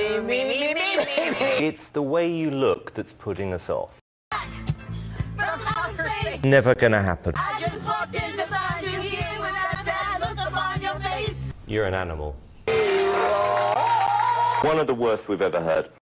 It's the way you look that's putting us off. From outer space. Never gonna happen. I just walked in to find you here with that sad look upon your face. You're an animal. One of the worst we've ever heard.